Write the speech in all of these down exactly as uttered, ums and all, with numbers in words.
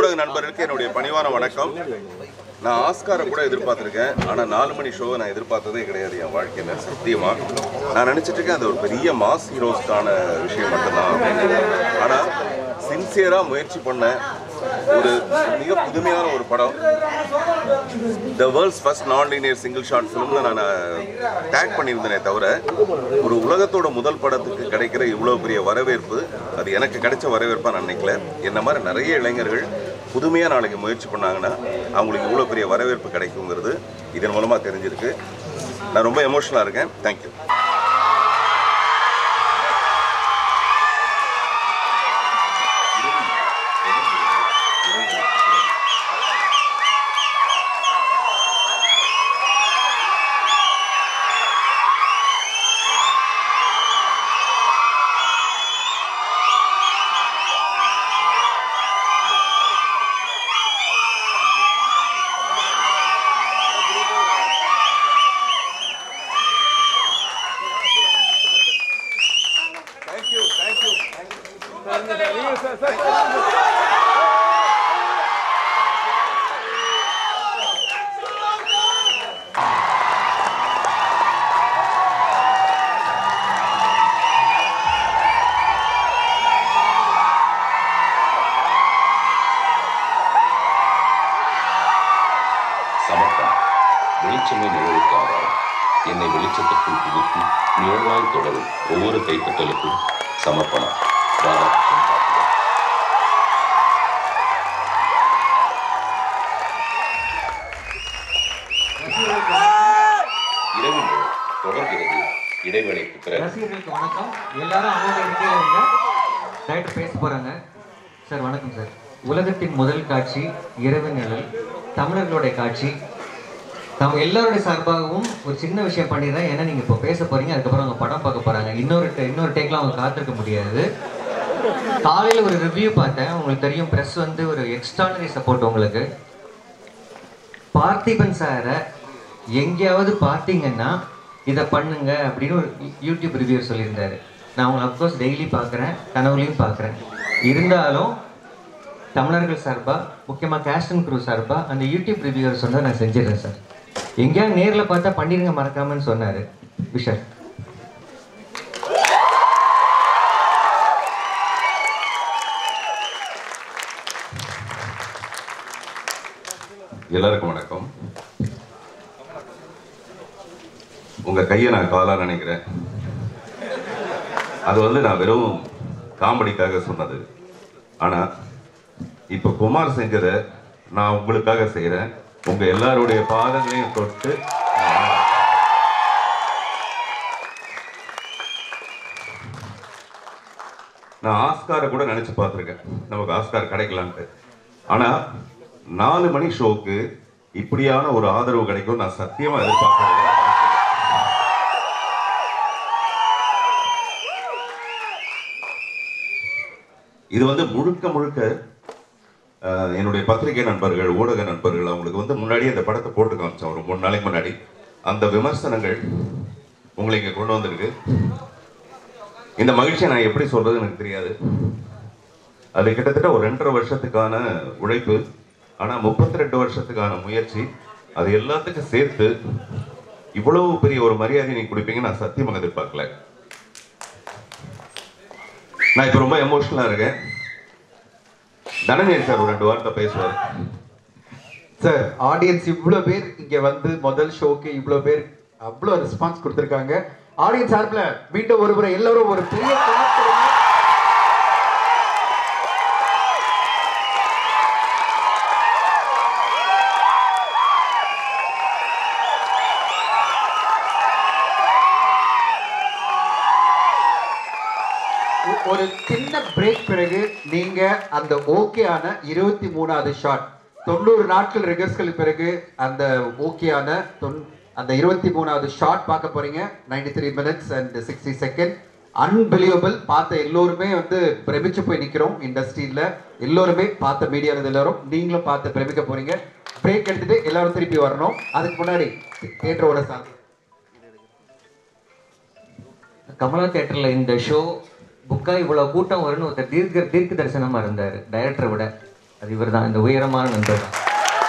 ஊடக நண்பர்களுக்கு என்னுடைய பணிவான வணக்கம். நான் ஆஸ்காரை கூட எதிர்பார்த்துருக்கேன், ஆனால் நாலு மணி ஷோவை நான் எதிர்பார்த்ததே கிடையாது என் வாழ்க்கையில். சத்தியமாக நான் நினச்சிட்டு இருக்கேன் அது ஒரு பெரிய மாஸ் ஹீரோஸ்க்கான விஷயம் மட்டும்தான் அப்படின்னு. ஆனால் சின்சியராக முயற்சி பண்ண ஒரு மிக புதுமையான ஒரு படம். The world's first non linear single shot ஃபிலிமில் நான் டேக் பண்ணியிருந்தேனே தவிர ஒரு உலகத்தோட முதல் படத்துக்கு கிடைக்கிற இவ்வளோ பெரிய வரவேற்பு அது எனக்கு கிடைச்ச வரவேற்பாக நான் நினைக்கல. என்ன மாதிரி நிறைய இளைஞர்கள் புதுமையாக நாளைக்கு முயற்சி பண்ணாங்கன்னா அவங்களுக்கு இவ்வளோ பெரிய வரவேற்பு கிடைக்குங்கிறது இதன் மூலமாக தெரிஞ்சிருக்கு. நான் ரொம்ப எமோஷனலாக இருக்கேன். தேங்க்யூ. வெளிச்சமே நிழலுக்காக என்னை வெளிச்சத்திற்குள் புகுத்தி நிழலாய் தொடரும் ஒவ்வொரு கைப்பற்றலுக்கும் சமர்ப்பணம். இரவு தொடர்கிறது. இடைவேளைக்கு பிறகு ரசிகர்களுக்கு வணக்கம். எல்லாரும் அவங்க இருக்கையில டைரக்டர் பேச போறாங்க. சார் வணக்கம் சார். உலகத்தின் முதல் காட்சி இரவு நிழல், தமிழர்களுடைய காட்சி. நம்ம எல்லாருடைய சார்பாகவும் ஒரு சின்ன விஷயம் பண்ணிடுறேன். ஏன்னா நீங்கள் இப்போ பேச போகிறீங்க, அதுக்கப்புறம் அவங்க படம் பார்க்க போகிறாங்க. இன்னொரு இன்னொரு டேக்லாம் அவங்க காத்திருக்க முடியாது. காலையில் ஒரு ரிவ்யூ பார்த்தேன். உங்களுக்கு தெரியும், ப்ரெஸ் வந்து ஒரு எக்ஸ்ட்ரானரி சப்போர்ட் உங்களுக்கு. பார்த்திபன் சாரை எங்கேயாவது பார்த்தீங்கன்னா இதை பண்ணுங்க அப்படின்னு ஒரு யூடியூப் ரிவ்யூ சொல்லியிருந்தாரு. நான் அவங்களை அப்கோர்ஸ் டெய்லி பார்க்குறேன், கனவுலையும் பார்க்குறேன். இருந்தாலும் தமிழர்கள் சார்பாக, முக்கியமாக கேஸ்ட் அண்ட் க்ரூ சார்பாக அந்த யூடியூப் ரிவ்யூவர் சொன்னால் நான் செஞ்சிடறேன் சார். எங்கேயாவது நேரில் பார்த்தா பண்ணிடுங்க மறக்காமன்னு சொன்னார் விஷால். எல்லாருக்கும் வணக்கம். உங்க கையை நான் காலா நினைக்கிறேன். அது வந்து நான் வெறும் காமெடிக்காக சொன்னது. ஆனா இப்ப குமார் செஞ்சதை நான் உங்களுக்காக செய்யறேன். உங்க எல்லாருடைய பாதங்களையும் தொட்டு நான் ஆஸ்காரை கூட நினைச்சு பார்த்துருக்கேன், நமக்கு ஆஸ்கார் கிடைக்கலான்ட்டு. ஆனா நாலு மணி ஷோக்கு இப்படியான ஒரு ஆதரவு கிடைக்கும் நான் சத்தியமா எதிர்பார்க்கிறேன். இது வந்து முழுக்க முழுக்க என்னுடைய பத்திரிகை நண்பர்கள், ஊடக நண்பர்கள், அவங்களுக்கு வந்து முன்னாடி அந்த படத்தை போட்டு காமிச்சோம் ஒரு மூணு நாளைக்கு முன்னாடி. அந்த விமர்சனங்கள் உங்களை இங்கே கொண்டு வந்திருக்கு. இந்த மகிழ்ச்சியை நான் எப்படி சொல்றது எனக்கு தெரியாது. அது கிட்டத்தட்ட ஒரு ரெண்டரை வருஷத்துக்கான உழைப்பு, ஆனால் முப்பத்தி ரெண்டு வருஷத்துக்கான முயற்சி. அது எல்லாத்துக்கும் சேர்த்து இவ்வளவு பெரிய ஒரு மரியாதை நீங்க கொடுப்பீங்க நான் சத்தியமாக எதிர்பார்க்கல. நான் இப்போ ரொம்ப எமோஷனலா இருக்கேன். தனஞ்சயன் சார் ஒரு ரெண்டு வார்த்தை பேசுவார். சார், ஆடியன்ஸ் இவ்வளோ பேர் இங்கே வந்து முதல் ஷோக்கு இவ்வளோ பேர் அவ்வளோ ரெஸ்பான்ஸ் கொடுத்துருக்காங்க. ஆடியன்ஸ் சார்பில் மீண்டும் ஒரு முறை எல்லாரும் ஒரு பெரிய ஒரு சின்ன பிரேக் பிறகு நீங்க அந்த ஓகேயான இருபத்தி மூணாவது ஷாட், தொண்ணூறு நாட்கள் ரிகர்சல் பிறகு அந்த ஓகேயான அந்த இருபத்தி மூணாவது ஷாட் பார்க்க போறீங்க. Ninety three minutes and sixty second. Unbelievable. பார்த்த எல்லோருமே வந்து பிரமிச்சு போய் நிற்கிறோம். இண்டஸ்ட்ரியில் எல்லோருமே பார்த்த மீடியாவில் எல்லாரும் நீங்களும் பார்த்து பிரமிக்க போறீங்க. பிரேக் எடுத்துட்டு எல்லாரும் திருப்பி வரணும். அதுக்கு முன்னாடி தியேட்டரோட சாங். கமலா தியேட்டரில் இந்த ஷோ புக்கா இவ்வளோ கூட்டம் வரும்னு ஒருத்தர் தீர்க்க தீர்க்க தரிசனமாக இருந்தார் டைரக்டரை விட. அது இவர் தான், இந்த உயரமான நண்பர் தான்.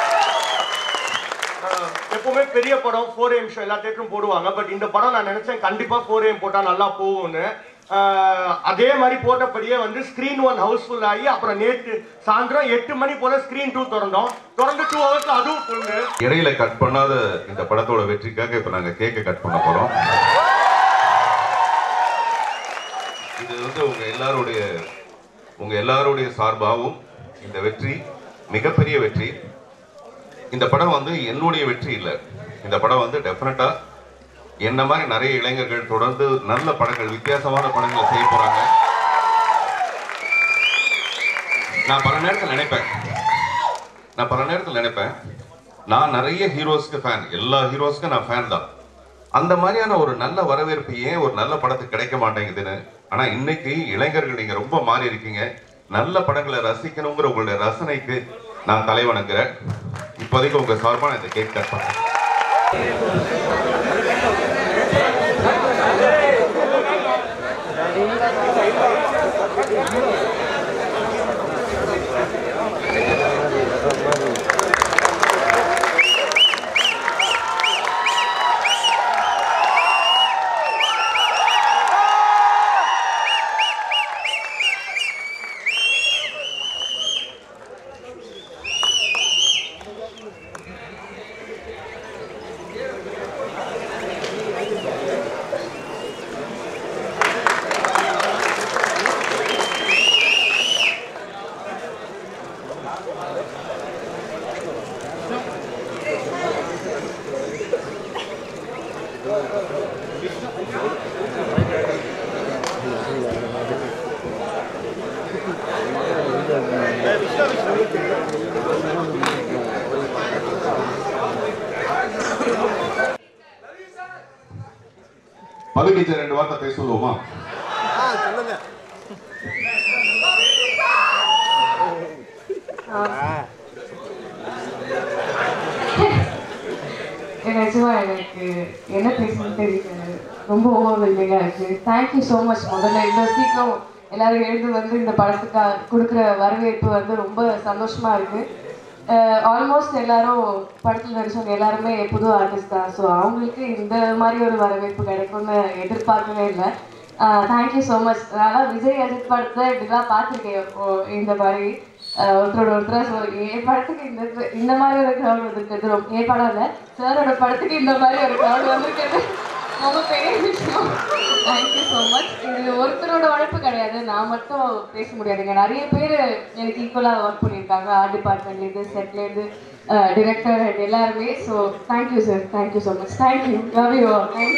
எப்பவுமே பெரிய படம் ஃபோர் ஏஎம் ஷோ எல்லா தேட்டரும் போடுவாங்க. பட் இந்த படம் நான் நினைச்சேன் கண்டிப்பா ஃபோர் ஏஎம் போட்டா நல்லா போகும்னு. அதே மாதிரி போட்டபடியே வந்து ஸ்கிரீன் ஒன் ஹவுஸ்ஃபுல் ஆகி அப்புறம் நேற்று சாயந்தரம் எட்டு மணி போல ஸ்கிரீன் டூ திறந்தோம். தொடர்ந்து டூ ஹவர்ஸ் அதுவும் ஃபுல்லு. இடையில கட் பண்ணாத இந்த படத்தோட வெற்றிக்காக இப்ப நாங்க கேக்க கட் பண்ண போறோம். இது வந்து உங்க எல்லாருடைய உங்க எல்லாருடைய சார்பாகவும் இந்த வெற்றி மிகப்பெரிய வெற்றி. இந்த படம் வந்து என்னுடைய வெற்றி இல்லை. இந்த படம் வந்து டெஃபினட்டா என்ன மாதிரி நிறைய இளைஞர்கள் தொடர்ந்து நல்ல படங்கள், வித்தியாசமான படங்களை செய்ய போறாங்க. நான் பல நேரத்தில் நினைப்பேன் நான் பல நேரத்தில் நினைப்பேன் நான் நிறைய ஹீரோஸ்க்கு ஃபேன், எல்லா ஹீரோஸ்க்கும் நான் ஃபேன் தான். அந்த மாதிரியான ஒரு நல்ல வரவேற்பு ஏன் ஒரு நல்ல படத்துக்கு கிடைக்க மாட்டேங்குதுன்னு. ஆனா இன்னைக்கு இளைஞர்கள் நீங்க ரொம்ப மாறி இருக்கீங்க. நல்ல படங்களை ரசிக்கணுங்கிற உங்களுடைய ரசனைக்கு நான் தலை வணங்குறேன். இப்போதைக்கு உங்க சார்பான இந்த கேக் கட் பண்ணேன். பகுதிக்கு ரெண்டு வார்த்தை பேச சொல்லுவோமா? சொல்லுங்க. நிஜமா எனக்கு என்ன பேசணும்னு தெரியல, ரொம்ப ஓவர்வெல்மிங்காக இருக்குது. Thank you so much. முதல்ல இவ்வளோ சீக்கிரம் எல்லாரும் எழுந்து வந்து இந்த படத்துக்காக கொடுக்குற வரவேற்பு வந்து ரொம்ப சந்தோஷமாக இருக்குது. ஆல்மோஸ்ட் எல்லாரும் படத்தில் நடிச்சவங்க எல்லாருமே புது ஆர்டிஸ்ட் தான். ஸோ அவங்களுக்கு இந்த மாதிரி ஒரு வரவேற்பு கிடைக்கும்னு எதிர்பார்க்கவே இல்லை. Thank you so much. அதனால் விஜய் அஜித் படத்தை இப்படிலாம் பார்த்துருக்கேன். இந்த மாதிரி ஒருத்தரோட ஒருத்தராக சொல் என் படத்துக்கு இந்த இந்த மாதிரி ஒரு க்ரௌட் வந்திருக்கிறது ரொம்ப, என் படம் இல்லை சாரோட படத்துக்கு இந்த மாதிரி ஒரு க்ரௌட் வந்திருக்கிறது ரொம்ப பெரிய விஷயம். Thank you so much. இது ஒருத்தரோட உழைப்பு கிடையாது, நான் மட்டும் பேச முடியாதுங்க. நிறைய பேர் எனக்கு ஈக்குவலாக ஒர்க் பண்ணியிருக்காங்க, ஆர்ட் டிபார்ட்மெண்ட்லேருந்து, செட்லேருந்து, டிரெக்டர் எல்லாருமே. So thank you sir, thank you so much. Thank you, love you.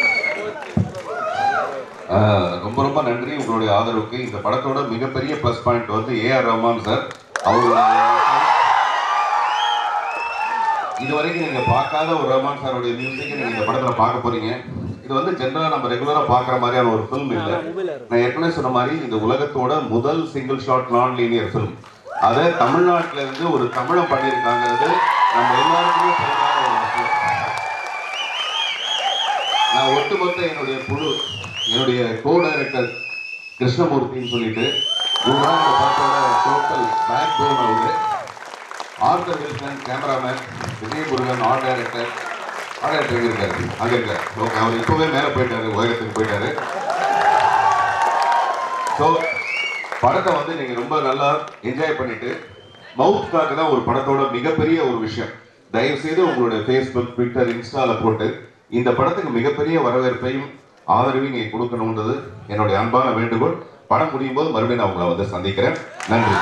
ரொம்ப ரொம்ப நன்றி உங்களுடைய ஆதரவுக்கு. இந்த படத்தோட மிகப்பெரிய ப்ளஸ் பாயிண்ட் வந்து ஏ ஆர் ரஹ்மான் சார். அவருடைய இதுவரைக்கும் நீங்க பார்க்காத ஒரு ரஹ்மான் சாருடைய மியூசிக்கை நீங்க இந்த படத்துல பார்க்க போறீங்க. இது வந்து ஜென்ரலா நம்ம ரெகுலரா பார்க்குற மாதிரியான ஒரு ஃபிலிம் இல்லை. நான் ஏற்கனவே சொன்ன மாதிரி இந்த உலகத்தோட முதல் single shot non linear film. அதை தமிழ்நாட்டில இருந்து ஒரு தமிழம் பண்ணியிருக்காங்கிறது நம்ம எல்லாருக்குமே சொல்றாங்க ஒரு விஷயம். நான் ஒட்டுமொத்த என்னுடைய குழு, என்னுடைய கோ டைரக்டர் கிருஷ்ணமூர்த்தின்னு சொல்லிட்டு இவங்கதான் இந்த படத்தோட டோட்டல் பேக் போன். அவரு Arthur Wilson cameraman, Vijayamurugan art director. Art director எங்க இருக்காரு? அங்க இருக்காரு. ஓகே, அவர் இப்பவே மேலே போயிட்டாரு, உயரத்துக்கு போயிட்டாரு. ஸோ படத்தை வந்து நீங்க ரொம்ப நல்லா என்ஜாய் பண்ணிட்டு மவுத்காக தான் ஒரு படத்தோட மிகப்பெரிய ஒரு விஷயம். தயவு செய்து உங்களுடைய ஃபேஸ்புக், ட்விட்டர், இன்ஸ்டால போட்டு இந்த படத்துக்கு மிகப்பெரிய வரவேற்பையும் ஆதரவையும் நீங்க கொடுக்கணும்ன்றது என்னுடைய அன்பான வேண்டுகோள். படம் முடியும் போது மறுபடியும் நான் உங்களை வந்து சந்திக்கிறேன். நன்றி.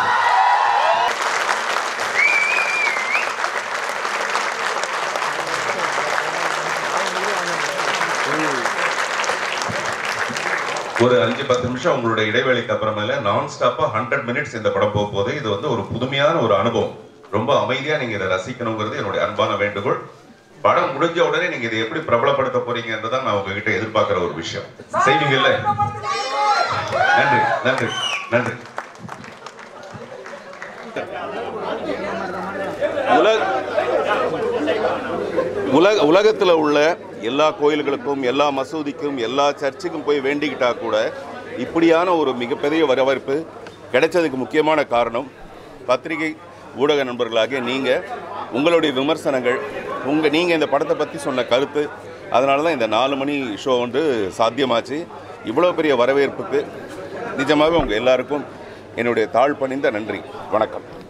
ஒரு அஞ்சு பத்து நிமிஷம் உங்களுடைய இடைவேளைக்கு அப்புறமேல நான் ஸ்டாப்பா ஹண்ட்ரட் மினிட்ஸ் இந்த படம் போக போது இது வந்து ஒரு புதுமையான ஒரு அனுபவம். ரொம்ப அமைதியா நீங்க இதை ரசிக்கணுங்கிறது என்னுடைய அன்பான வேண்டுகோள். படம் முடிஞ்ச உடனே நீங்க இதை எப்படி பிரபலப்படுத்த போறீங்கன்றதான் நான் உங்ககிட்ட எதிர்பார்க்கிற ஒரு விஷயம். செய்வீங்க இல்ல? நன்றி நன்றி நன்றி. உலக உலகத்தில் உள்ள எல்லா கோயில்களுக்கும், எல்லா மசூதிக்கும், எல்லா சர்ச்சுக்கும் போய் வேண்டிக்கிட்டா கூட இப்படியான ஒரு மிகப்பெரிய வரவேற்பு கிடைச்சதுக்கு முக்கியமான காரணம் பத்திரிகை ஊடக நண்பர்களாகிய நீங்கள் உங்களுடைய விமர்சனங்கள் உங்கள் நீங்கள் இந்த படத்தை பற்றி சொன்ன கருத்து, அதனால தான் இந்த நாலு மணி ஷோ வந்து சாத்தியமாச்சு. இவ்வளோ பெரிய வரவேற்புக்கு நிஜமாகவே உங்கள் எல்லாருக்கும் என்னுடைய தாழ் பணிந்த நன்றி. வணக்கம்.